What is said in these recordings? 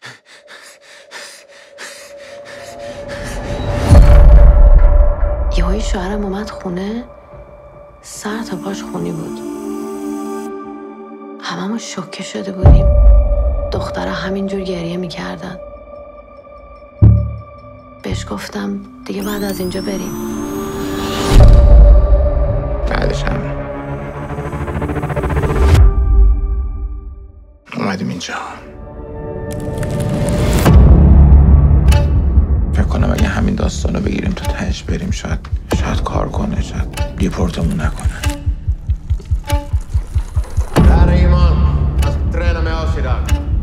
یهویی شوهرم اومد خونه، سر تا پاش خونی بود. هممون شوکه شده بودیم. دخترها همینجور گریه میکردن. بهش گفتم دیگه بعد از اینجا بریم. بعدش هم اومدیم اینجا. فکر کنم اگه همین داستانو بگیریم تو تهش بریم شاید کار کنه، شاید دیپورتمون نکنه. Här är Iman. Han ska träna med oss idag.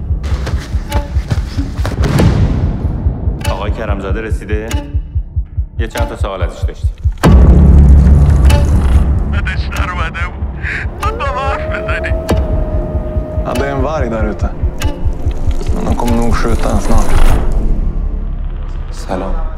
آقای کرمزاده رسیده؟ یه چند تا سوال ازش داشتیم. بدش در اومده بود. با حرف بزنی. Ja, det är en varg där ute. Men de kommer nog skjuta den snart. سلام.